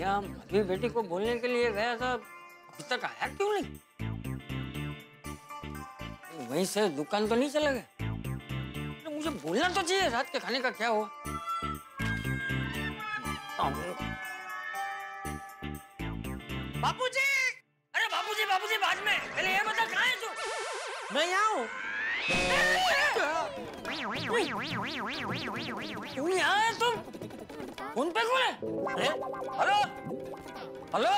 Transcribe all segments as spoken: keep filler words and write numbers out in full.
मैं माधवी बेटी को बोलने के लिए गया था, अभी तक आया क्यों नहीं? वहीं से दुकान तो नहीं चला गया? तो मुझे बोलना तो चाहिए रात के खाने का क्या हुआ। बापूजी, अरे बापूजी बापूजी बाद में, पहले ये बता कहाँ है तू? मैं यहाँ हूँ। क्यों यहाँ है तुम? फोन पे कौन है? हेलो हेलो,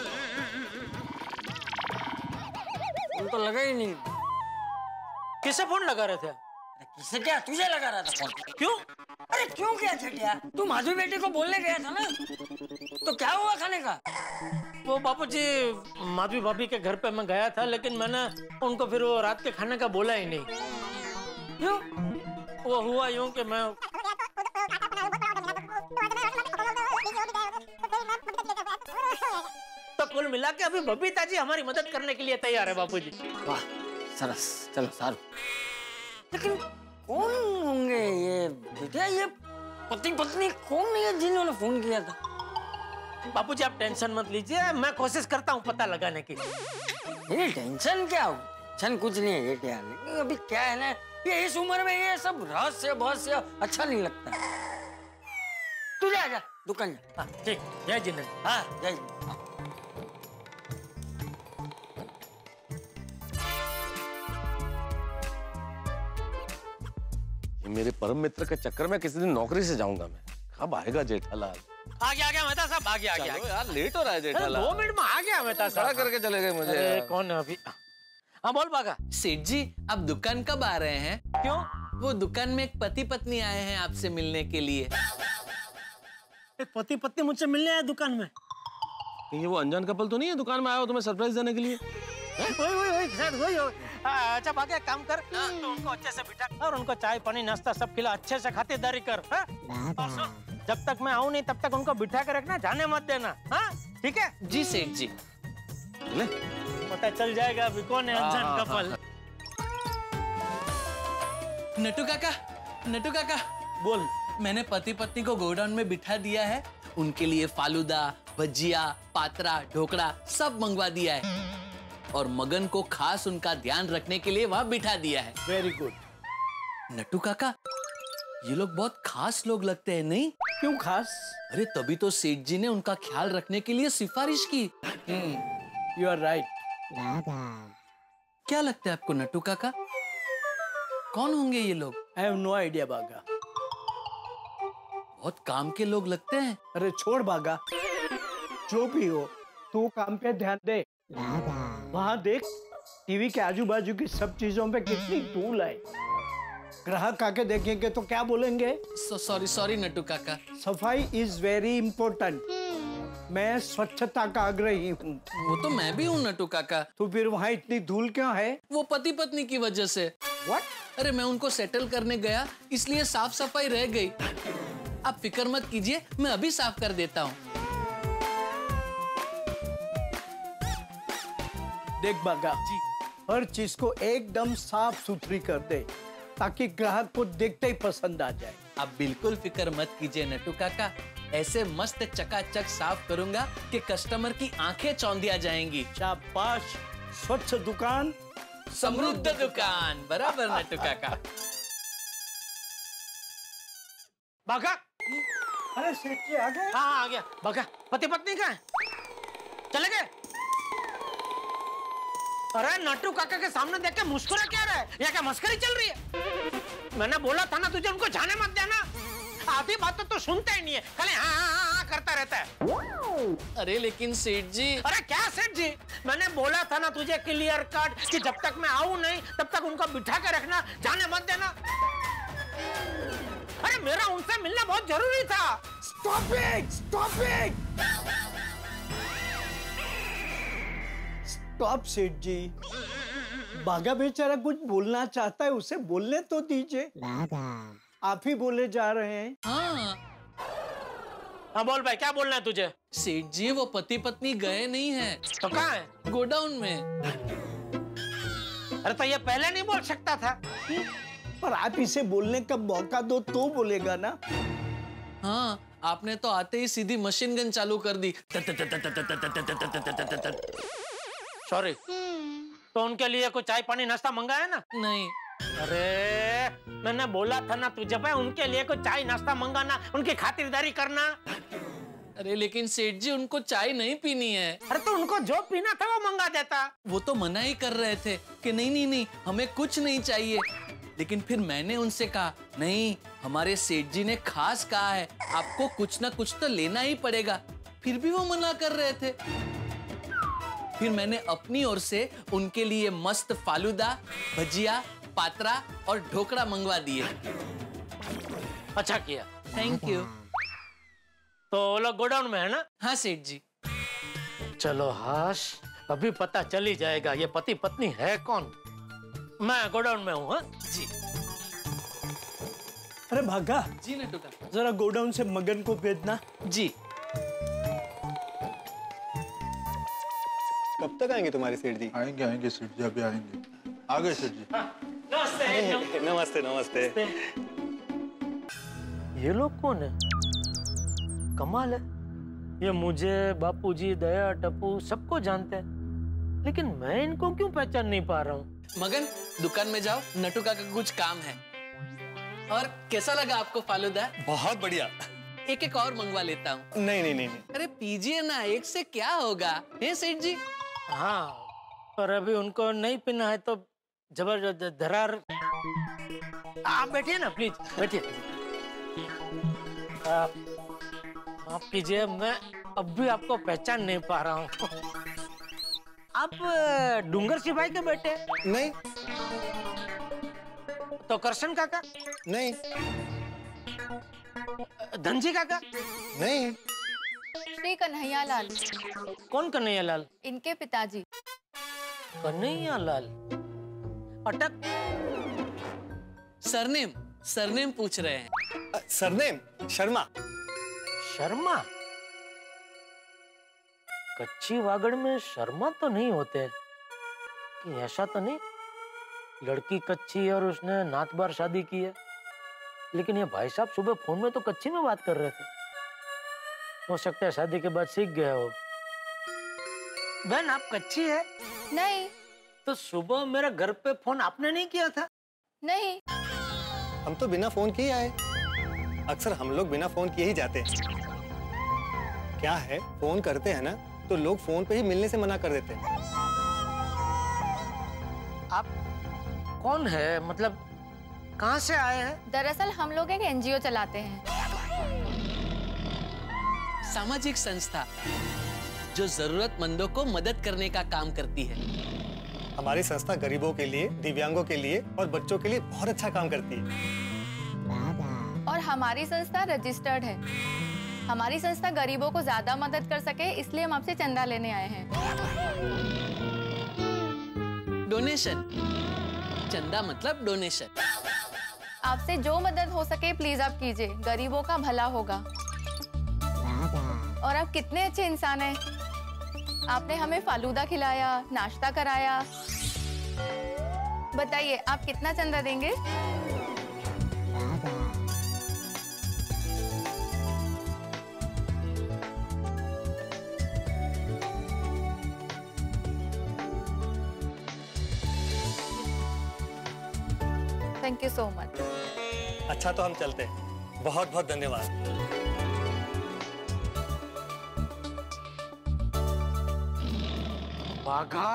फोन तो लगा ही नहीं। किसे फोन लगा रहे थे? अरे किसे क्या, तुझे लगा रहा था फोन। क्यों? अरे क्यों क्या छटिया, तू माधवी बेटी को बोलने गया था ना, तो क्या हुआ खाने का? वो बापूजी माधवी भाभी के घर पे मैं गया था, लेकिन मैंने उनको फिर वो रात के खाने का बोला ही नहीं। क्यों? वो हुआ यूं कि मैं तो कुल मिला के अभी बबीता जी हमारी मदद करने के लिए तैयार है बापूजी। वाह सरस, चलो सारू। लेकिन कौन होंगे ये बेटा, ये पति पत्नी कौन है जिन्होंने फोन किया था? बापूजी आप टेंशन मत लीजिए, मैं कोशिश करता हूँ पता लगाने की। नहीं टेंशन क्या हो, टेंशन कुछ नहीं है ये क्या, लेकिन अभी क्या है ना, ये इस उम्र में ये सब रहस्य बहस्य अच्छा नहीं लगता। तू जा जा दुकान जा। हाँ ठीक, जय जिनेंद्र। हाँ जय जिनेंद्र। मेरे परम मित्र के चक्कर में किसी दिन नौकरी से जाऊंगा मैं। कब आएगा जेठालाल? आ गया आ गया मेहता साहब, आ गया आ गया। यार लेट हो रहा है जेठालाल। दो मिनट में आ गया मेहता साहब। खड़ा करके चले गए मुझे। कौन है अभी? हाँ बोल बागा। सेठ जी आप दुकान कब आ रहे हैं? क्यों? वो दुकान में एक पति पत्नी आए हैं आपसे मिलने के लिए। एक पति पत्नी मुझसे मिलने आए दुकान में? ये वो अनजान कपल तो नहीं है दुकान में आया हो तुम्हें सरप्राइज देने के लिए? वही वही वही सर वही हो। अच्छा बाकी काम कर, तो उनको अच्छे से बिठा और उनको चाय पानी नाश्ता सब खिला, अच्छे से खातिरदारी कर। और सुन, जब तक मैं आऊँ नहीं तब तक उनको बिठा कर रखना, जाने मत देना। हाँ ठीक है? जी सेठ जी। ले पता चल जाएगा अभी कौन है अनजान कपल। नटू काका, नटू काका बोल। मैंने पति पत्नी को गोडाउन में बिठा दिया है, उनके लिए फालूदा, भजिया, पात्रा, ढोकड़ा सब मंगवा दिया है और मगन को खास उनका ध्यान रखने के लिए वहां बिठा दिया है। Very good. नटू काका ये लोग बहुत खास लोग लगते हैं नहीं? क्यों खास? अरे तभी तो सेठ जी ने उनका ख्याल रखने के लिए सिफारिश की। You are right. क्या लगता है आपको नटू काका, कौन होंगे ये लोग? आई हैव नो आइडिया बागा। बहुत काम के लोग लगते हैं। अरे छोड़ बागा, जो भी हो तू काम पे ध्यान दे। वहाँ देख टीवी के आजू बाजू की सब चीजों पे कितनी धूल है, ग्राहक आके देखेंगे तो क्या बोलेंगे? सॉरी सॉरी नटू काका। सफाई इज वेरी इम्पोर्टेंट, मैं स्वच्छता का आग्रही हूँ। वो तो मैं भी हूँ नटू काका। तो फिर वहाँ इतनी धूल क्यों है? वो पति पत्नी की वजह से। What? अरे मैं उनको सेटल करने गया इसलिए साफ सफाई रह गई। आप फिक्र मत कीजिए, मैं अभी साफ कर देता हूँ। देख बागा जी, हर चीज को एकदम साफ सुथरी कर दे ताकि ग्राहक को देखते ही पसंद आ जाए। आप बिल्कुल फिक्र मत कीजिए नटू काका, ऐसे मस्त चकाचक साफ करूंगा कि कस्टमर की आंखें चौंधिया जाएंगी। शाबाश, स्वच्छ दुकान समृद्ध दुकान। बराबर नटू काका। बागा। अरे सेठ जी आ गए? हाँ आ गया। बागा पति पत्नी कहाँ है? चले गए? अरे नटू काका के सामने देख के मुस्कुरा क्या रहा है? यहाँ क्या मस्करी चल रही है? मैंने बोला था ना तुझे उनको जाने मत देना। आधी बातें तो सुनता ही नहीं है, खाली हाँ हाँ हाँ हाँ करता रहता है। अरे लेकिन सेठ जी। अरे क्या सेठ जी, मैंने बोला था ना तुझे क्लियर कट कि जब तक मैं आऊं नहीं तब तक उनको बिठा के रखना, जाने मत देना। अरे मेरा उनसे मिलना बहुत जरूरी था। Stop it, stop it, stop Seth ji. बागा बेचारा कुछ बोलना चाहता है, उसे बोलने तो दीजिए। आप ही बोले जा रहे हैं। हाँ हाँ बोल भाई, क्या बोलना है तुझे? सेठ जी वो पति पत्नी गए नहीं हैं। तो कहाँ है? गोडाउन में। अरे तो ये पहले नहीं बोल सकता था? पर आप इसे बोलने का मौका दो तो बोलेगा ना। हाँ आपने तो आते ही सीधी मशीन गन चालू कर दी। सॉरी, तो उनके लिए कोई चाय पानी नाश्ता मंगाया ना? नहीं। अरे मैंने बोला था ना तुझे भाई, उनके लिए कोई चाय नाश्ता मंगाना, उनकी खातिरदारी करना। अरे लेकिन सेठ जी उनको चाय नहीं पीनी है। अरे तो उनको जो पीना था वो मंगा देता। वो तो मना ही कर रहे थे कि नहीं नहीं नहीं हमें कुछ नहीं चाहिए। लेकिन फिर मैंने उनसे कहा नहीं, हमारे सेठ जी ने खास कहा है आपको कुछ ना कुछ तो लेना ही पड़ेगा। फिर भी वो मना कर रहे थे। फिर मैंने अपनी ओर से उनके लिए मस्त फालूदा, भजिया, पात्रा और ढोकड़ा मंगवा दिए। अच्छा किया। Thank you. तो वो लोग गोडाउन में है ना? हाँ सेठ जी। चलो हाश, अभी पता चल ही जाएगा ये पति पत्नी है कौन। मैं गोडाउन में हूँ। हाँ जी। अरे भागा, जी नटू काका। जरा गोडाउन से मगन को भेजना। जी। कब तक आएंगे तुम्हारे सेठ जी? आएंगे आएंगे सेठ जी, अभी आएंगे। आ गए सेठ जी। नमस्ते। नमस्ते नमस्ते। ये लोग कौन है? कमाल है, ये मुझे, बापूजी, दया, टप्पू सबको जानते हैं, लेकिन मैं इनको क्यों पहचान नहीं पा रहा हूँ? मगन दुकान में जाओ, नटू काका का कुछ काम है। और कैसा लगा आपको फालूदा? बहुत बढ़िया। एक एक और मंगवा लेता हूँ। नहीं नहीं नहीं नहीं। अरे पीजिए ना, एक से क्या होगा, है सेठ जी? हाँ, पर अभी उनको नहीं पीना है तो जबरदस्त दरार। आप बैठिए ना प्लीज, बैठिए। आप माफ कीजिए, मैं अब भी आपको पहचान नहीं पा रहा हूँ। आप डूंगर सिपाही के बेटे? नहीं तो करशन काका? नहीं धनजी काका? नहीं। श्री कन्हैया लाल, कौन कन्हैया लाल? इनके पिताजी। कन्हैया लाल अटक। सरनेम सरनेम पूछ रहे हैं। सरनेम शर्मा। शर्मा? कच्ची वागड़ में शर्मा तो नहीं होते कि? ऐसा तो नहीं, लड़की कच्ची और उसने नात बार शादी की है। लेकिन ये भाई साहब सुबह फोन में तो कच्ची में बात कर रहे थे। हो सकता है शादी के बाद सीख गए हो। बहन आप कच्ची है? नहीं। तो सुबह मेरे घर पे फोन आपने नहीं किया था? नहीं। हम तो बिना फोन किए आए। अक्सर हम लोग बिना फोन किए ही जाते हैं। क्या है, फोन करते हैं ना तो लोग फोन पे ही मिलने से मना कर देते हैं। आप कौन है, मतलब कहाँ से आए हैं? दरअसल हम लोग एक एनजीओ चलाते हैं। सामाजिक संस्था जो जरूरतमंदों को मदद करने का काम करती है। हमारी संस्था गरीबों के लिए, दिव्यांगों के लिए और बच्चों के लिए बहुत अच्छा काम करती है। और हमारी संस्था रजिस्टर्ड है। हमारी संस्था गरीबों को ज्यादा मदद कर सके, इसलिए हम आपसे चंदा लेने आए हैं। डोनेशन, चंदा मतलब डोनेशन। आपसे जो मदद हो सके प्लीज आप कीजिए, गरीबों का भला होगा। और आप कितने अच्छे इंसान हैं। आपने हमें फालूदा खिलाया, नाश्ता कराया। बताइए आप कितना चंदा देंगे? Thank you so much. अच्छा तो हम चलते हैं। बहुत बहुत धन्यवाद। भागा।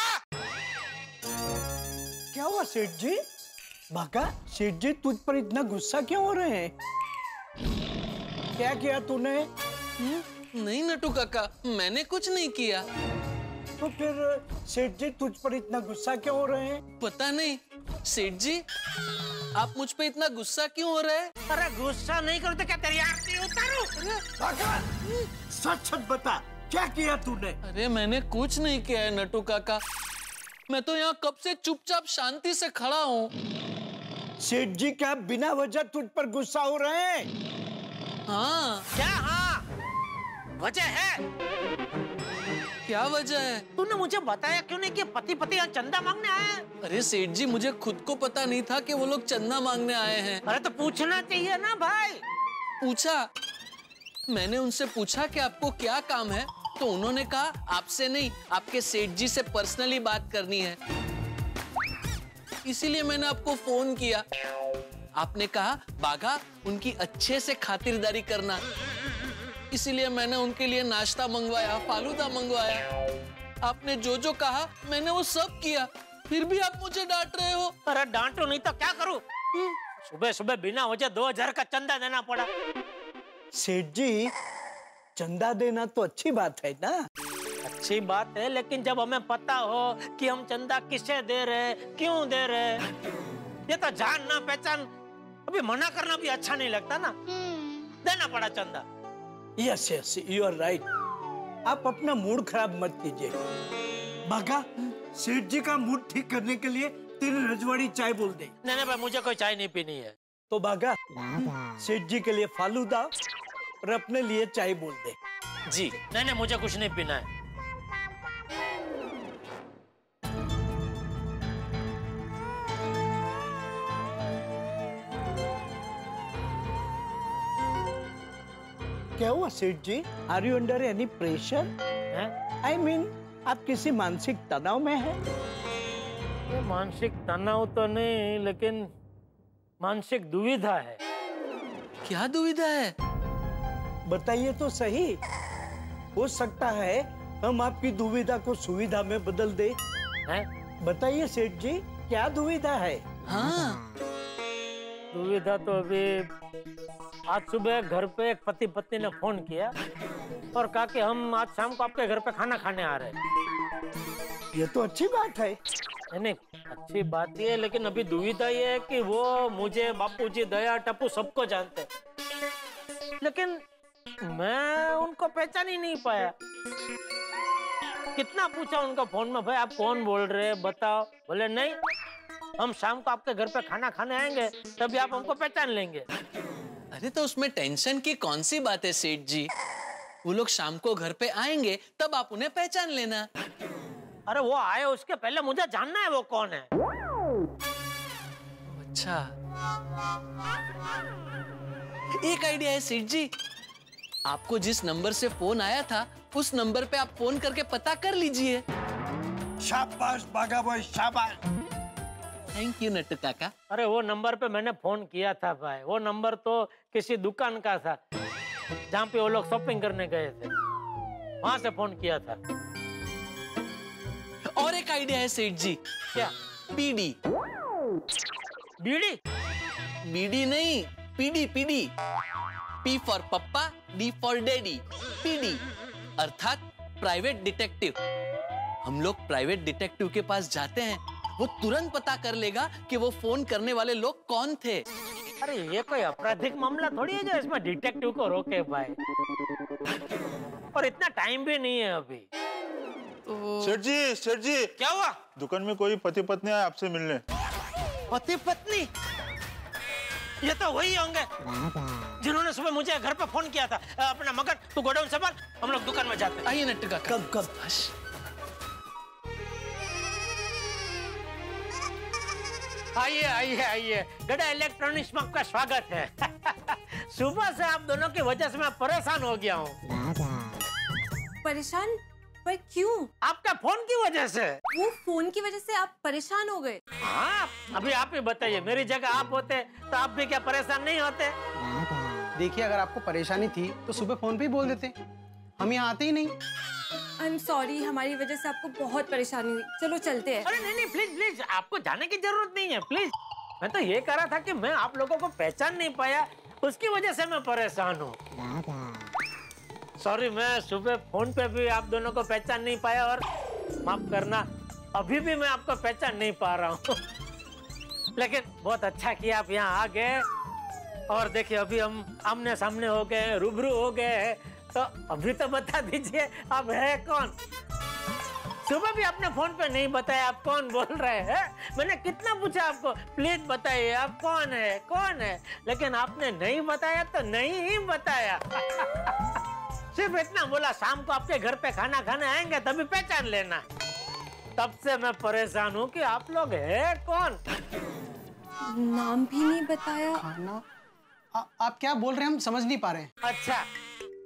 क्या हुआ सेठ जी? भागा, सेठ जी तुझ पर इतना गुस्सा क्यों हो रहे हैं? क्या किया तूने? नहीं नटू काका, मैंने कुछ नहीं किया। तो फिर सेठ जी तुझ पर इतना गुस्सा क्यों हो रहे हैं? पता नहीं सेठ जी, आप मुझ पे इतना गुस्सा क्यों हो रहे हैं? अरे गुस्सा नहीं करो तो क्या तेरी आरती उतारूं? भागा, सच सच बता, क्या किया तूने? अरे मैंने कुछ नहीं किया है नटू काका। मैं तो यहाँ कब से चुपचाप शांति से खड़ा हूँ। सेठ जी क्या बिना वजह तुझ पर गुस्सा हो रहे हैं? हाँ। क्या हाँ? वजह है? क्या वजह है? तूने मुझे बताया क्यों नहीं कि पति पति यहाँ चंदा मांगने आए हैं? अरे सेठ जी, मुझे खुद को पता नहीं था कि वो लोग चंदा मांगने आए हैं। अरे तो पूछना चाहिए ना भाई। पूछा मैंने उनसे पूछा कि आपको क्या काम है, तो उन्होंने कहा आपसे नहीं, आपके सेठ जी से पर्सनली बात करनी है। इसीलिए मैंने आपको फोन किया। आपने कहा बाघा उनकी अच्छे से खातिरदारी करना, इसीलिए मैंने उनके लिए नाश्ता मंगवाया, फालूदा मंगवाया। आपने जो जो कहा मैंने वो सब किया, फिर भी आप मुझे डांट रहे हो। अरे डांटो नहीं तो क्या करूं? सुबह सुबह बिना वजह दो हजार का चंदा देना पड़ा। सेठ जी, चंदा देना तो अच्छी बात है ना। अच्छी बात है, लेकिन जब हमें पता हो कि हम चंदा किसे दे रहे, क्यों दे रहे, ये तो जान ना पहचान, अभी मना करना भी अच्छा नहीं लगता ना। देना पड़ा चंदा। Yes yes, you are right. आप अपना मूड खराब मत कीजिए। बाघा, सेठ जी का मूड ठीक करने के लिए तीन रजवाड़ी चाय बोल दे। नहीं नहीं भाई, मुझे कोई चाय नहीं पीनी है। तो बाघा, सेठ जी के लिए फालूदा और अपने लिए चाय बोल दे। जी नहीं नहीं, मुझे कुछ नहीं पीना है। क्या हुआ सेठ जी? Are you under any pressure? I mean, आप किसी मानसिक तनाव में हैं? ये मानसिक तनाव तो नहीं, लेकिन मानसिक दुविधा है। क्या दुविधा है? बताइए तो सही। हो सकता है हम आपकी दुविधा को सुविधा में बदल दे। हैं? बताइए सेठ जी, क्या दुविधा है? हाँ, दुविधा तो अभी आज सुबह घर पे एक पति पत्नी ने फोन किया और कहा कि हम आज शाम को आपके घर पे खाना खाने आ रहे हैं। ये तो अच्छी बात है। नहीं, अच्छी बात ये है, लेकिन अभी दुविधा ये है कि वो मुझे, बापूजी, दया, टप्पू सबको जानते हैं, लेकिन मैं उनको पहचान ही नहीं पाया। कितना पूछा उनका फोन में, भाई आप कौन बोल रहे हैं, बताओ। बोले नहीं, हम शाम को आपके घर पे खाना खाने आएंगे, तभी आप हमको पहचान लेंगे। अरे तो उसमें टेंशन की कौन सी बात है सेठ जी? वो लोग शाम को घर पे आएंगे, तब आप उन्हें पहचान लेना। अरे वो आए उसके पहले मुझे जानना है वो कौन है। अच्छा, एक आइडिया है सेठ जी। आपको जिस नंबर से फोन आया था, उस नंबर पे आप फोन करके पता कर लीजिए। शाबाश बाघा भाई, शाबाश। थैंक यू नट्टू काका। अरे वो नंबर पे मैंने फोन किया था भाई। वो नंबर तो किसी दुकान का था जहाँ पे वो लोग शॉपिंग करने गए थे, वहां से फोन किया था। और एक आइडिया है सेठ जी। क्या? पीडी। बीड़ी? बीडी नहीं, PD PD. P for papa, D for daddy. PD अर्थात प्राइवेट डिटेक्टिव। हम लोग प्राइवेट डिटेक्टिव के पास जाते हैं, वो तुरंत पता कर लेगा कि वो फोन करने वाले लोग कौन थे। अरे ये कोई आपराधिक मामला थोड़ी है जो इसमें डिटेक्टिव को रोके भाई। और इतना टाइम भी नहीं है अभी। तो सेठ जी, सेठ जी, क्या हुआ? दुकान में कोई पति पत्नी आए आपसे मिलने। पति पत्नी? ये तो वही होंगे जिन्होंने सुबह मुझे घर पे फोन किया था। अपना मगन, तू गोडाउन संभाल, हम लोग दुकान में जाते हैं। आइए नट्टू काका। कब कब? आइए आइए आइए, गड़ा इलेक्ट्रॉनिक्स में आपका स्वागत है। सुबह से आप दोनों की वजह से मैं परेशान हो गया हूँ। परेशान? पर क्यों? आपका फोन की वजह से। वो फोन की वजह से आप परेशान हो गए? हाँ, अभी आप ही बताइए, मेरी जगह आप होते तो आप भी क्या परेशान नहीं होते? देखिए, अगर आपको परेशानी थी तो सुबह फोन पे ही बोल देते, हम यहाँ आते ही नहीं। आई एम सॉरी, हमारी वजह से आपको बहुत परेशानी हुई। चलो चलते हैं। अरे नहीं नहीं, प्लीज प्लीज, आपको जाने की जरूरत नहीं है, प्लीज। मैं तो ये कह रहा था कि मैं आप लोगों को पहचान नहीं पाया, उसकी वजह से मैं परेशान हूँ। सॉरी, मैं सुबह फोन पे भी आप दोनों को पहचान नहीं पाया, और माफ करना, अभी भी मैं आपको पहचान नहीं पा रहा हूँ। लेकिन बहुत अच्छा किया आप यहाँ आ गए, और देखिए अभी हम आमने सामने हो गए, रूबरू हो गए, तो अभी तो बता दीजिए आप है कौन? सुबह भी आपने फोन पे नहीं बताया आप कौन बोल रहे हैं। मैंने कितना पूछा आपको, प्लीज बताइए आप कौन है, कौन है, लेकिन आपने नहीं बताया तो नहीं ही बताया। सिर्फ इतना बोला, शाम को आपके घर पे खाना खाने आएंगे तभी पहचान लेना। तब से मैं परेशान हूँ कि आप लोग है कौन। नाम भी नहीं बताया। खाना? आ, आप क्या बोल रहे हैं, हम समझ नहीं पा रहे हैं। अच्छा,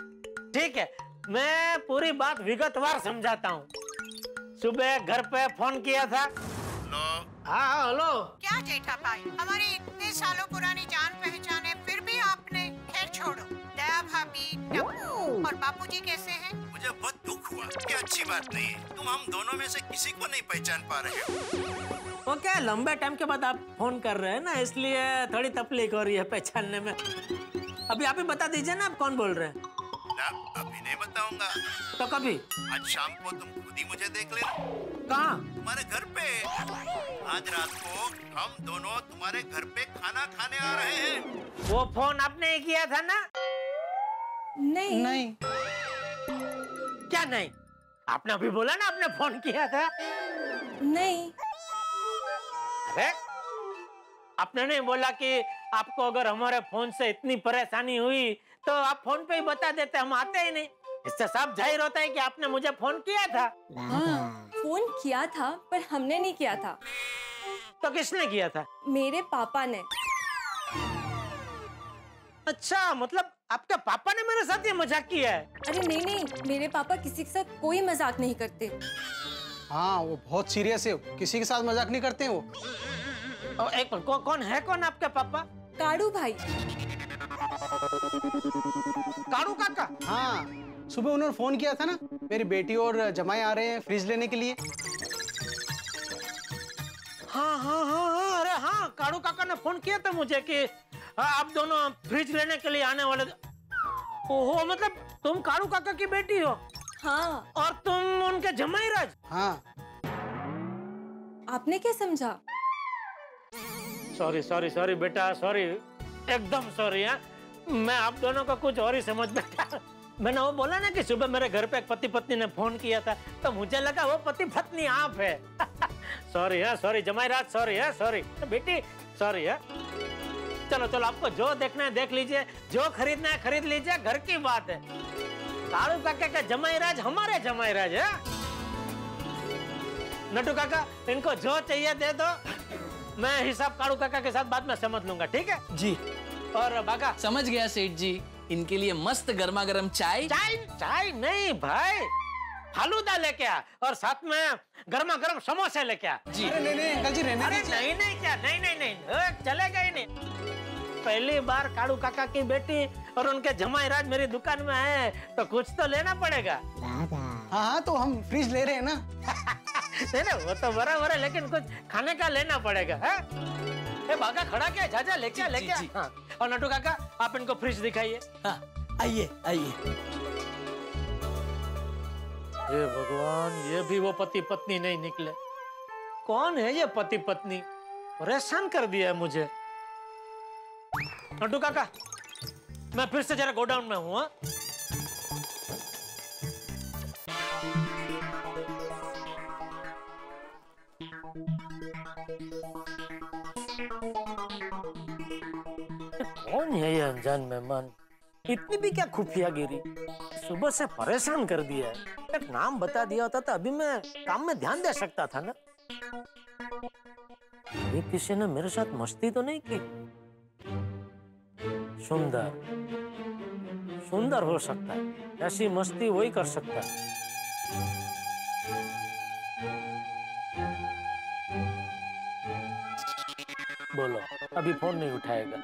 ठीक है, मैं पूरी बात विगतवार समझाता हूँ। सुबह घर पे फोन किया था। हाँ हेलो। क्या जेठा भाई, हमारी इतने सालों पुरानी जान पहचान है, फिर भी आपने। खैर छोड़ो, दया भाभी, टप्पू और बापूजी कैसे हैं? मुझे बहुत दुख हुआ। ये अच्छी बात नहीं है, तुम हम दोनों में से किसी को नहीं पहचान पा रहे हो। वो क्या लंबे टाइम के बाद आप फोन कर रहे हैं ना, इसलिए थोड़ी तकलीफ हो रही है पहचानने में। अभी आप ही बता दीजिए ना आप कौन बोल रहे हैं। ना, अभी नहीं बताऊंगा। तो कभी? आज शाम को तुम खुद ही मुझे देख लेना। कहाँ? तुम्हारे घर पे। आज रात को हम दोनों तुम्हारे घर पे खाना खाने आ रहे हैं। वो फोन आपने ही किया था ना? नहीं नहीं। क्या नहीं? आपने अभी बोला ना आपने फोन किया था। नहीं। अरे आपने नहीं बोला कि आपको अगर हमारे फोन से इतनी परेशानी हुई तो आप फोन पे ही बता देते, हम आते ही नहीं। इससे साफ जाहिर होता है कि आपने मुझे फोन किया था। हाँ, फोन किया था पर हमने नहीं किया था। तो किसने किया था? मेरे पापा ने। अच्छा, मतलब आपके पापा ने मेरे साथ ये मजाक किया है? अरे नहीं नहीं, मेरे पापा किसी के साथ कोई मजाक नहीं करते। हाँ, वो बहुत सीरियस है, किसी के साथ मजाक नहीं करते वो। और एक को, कौन है कौन आपके पापा? काड़ू भाई। काड़ू काका? हाँ, सुबह उन्होंने फोन किया था ना, मेरी बेटी और जमाई आ रहे हैं फ्रिज लेने के लिए। हाँ हाँ हाँ हाँ, अरे हाँ, काड़ू काका ने फोन किया था मुझे कि हाँ, आप दोनों फ्रिज लेने के लिए आने वाले। ओहो, मतलब तुम काड़ू काका की बेटी हो? हाँ। और तुम उनके जमाई राज? हाँ। आपने क्या समझा? सॉरी सॉरी सॉरी बेटा, सॉरी, एकदम सॉरी। है मैं आप दोनों को कुछ और ही समझ बैठा। मैंने वो बोला ना कि सुबह मेरे घर पे एक पति पत्नी ने फोन किया था, तो मुझे लगा वो पति पत्नी आप है। सॉरी है, सॉरी जमाई राज, सॉरी है, सॉरी बेटी, सॉरी है। चलो चलो, आपको जो देखना है देख लीजिए, जो खरीदना है खरीद लीजिए, घर की बात है। काड़ू काका का जमाई राज हमारे जमाई राज है। नटू काका, इनको जो चाहिए दे दो, मैं हिसाब काड़ू काका के साथ बाद में समझ लूंगा, ठीक है? जी। और बाका? समझ गया सेठ जी, इनके लिए मस्त गर्मा गर्म चाय। चाय? चाय नहीं भाई, फालूदा लेके आ और साथ में गर्मा गर्म समोसे लेके आ। जी। अरे नहीं नहीं अंकल जी, रहने अरे दीजिए। नहीं नहीं क्या, नहीं नहीं नहीं, चलेगा ही नहीं। पहली बार काड़ू काका की बेटी और उनके जमाई राज मेरी दुकान में आए तो कुछ तो लेना पड़ेगा। हाँ हाँ, तो हम फ्रिज ले रहे हैं ना। नहीं ना, वो तो बराबर है, लेकिन कुछ खाने का लेना पड़ेगा। है ए बागा, खड़ा क्या, जा जा लेके आ, लेके आ। हाँ। और नटू काका, आप इनको फ्रिज दिखाइए। हाँ, आइए आइए। हे भगवान, ये भी वो पति पत्नी नहीं निकले। कौन है ये पति पत्नी? परेशान कर दिया है मुझे। नटू काका, मैं फिर से जरा गोडाउन में हूँ। कौन है ये अनजान मेहमान? इतनी भी क्या खुफियागिरी? सुबह से परेशान कर दिया है। एक नाम बता दिया होता तो अभी मैं काम में ध्यान दे सकता था ना। ये किसी ने मेरे साथ मस्ती तो नहीं की? सुंदर सुंदर हो सकता है, ऐसी मस्ती वही कर सकता है। बोलो, अभी फोन नहीं उठाएगा।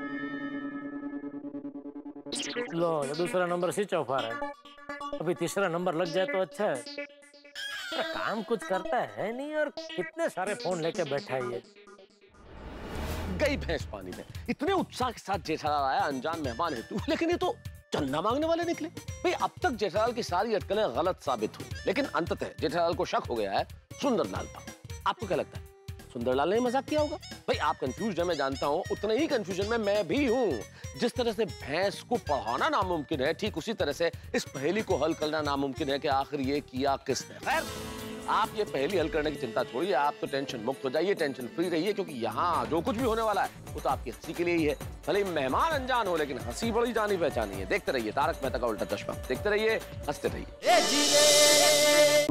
लो, ये दूसरा नंबर स्विच ऑफ आ रहा है। अभी तीसरा नंबर लग जाए तो अच्छा है। काम कुछ करता है नहीं और कितने सारे फोन लेके बैठा है ये। गई भैंस पानी में। इतने उत्साह के साथ जेठालाल आया अनजान मेहमान हेतु, लेकिन ये तो चंदा मांगने वाले निकले। भाई अब तक जेठालाल की सारी अटकलें गलत साबित हुई, लेकिन अंततः जेठालाल को शक हो गया है सुंदरलाल पर। आपको क्या लगता है, सुंदरलाल ने मजाक किया होगा? भाई आप कंफ्यूज है, मैं जानता हूँ, उतने ही कंफ्यूजन में मैं भी हूँ। जिस तरह से भैंस को पढ़ाना नामुमकिन है, ठीक उसी तरह से इस पहेली को हल करना नामुमकिन है कि आखिर ये किया किसने। खैर, आप ये पहेली हल करने की चिंता छोड़िए, आप तो टेंशन मुक्त हो जाइए, टेंशन फ्री रहिए, क्योंकि यहाँ जो कुछ भी होने वाला है वो तो आपकी हंसी के लिए ही है। भले मेहमान अनजान हो, लेकिन हंसी बड़ी जानी पहचानी है। देखते रहिए तारक मेहता का उल्टा चश्मा, देखते रहिए, हंसते रहिए।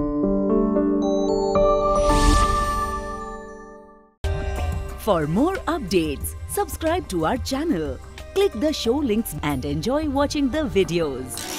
For more updates, subscribe to our channel, click the show links and enjoy watching the videos.